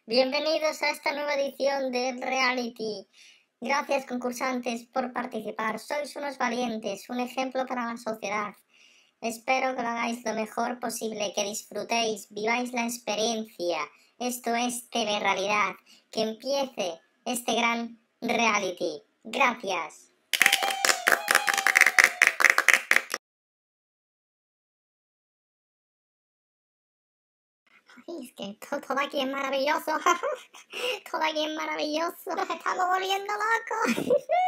Bienvenidos a esta nueva edición de Reality. Gracias, concursantes, por participar. Sois unos valientes, un ejemplo para la sociedad. Espero que lo hagáis lo mejor posible, que disfrutéis, viváis la experiencia. Esto es Telerrealidad. Que empiece este gran reality. Gracias. Ay, es que todo aquí es maravilloso. Todo aquí es maravilloso. Nos estamos volviendo locos.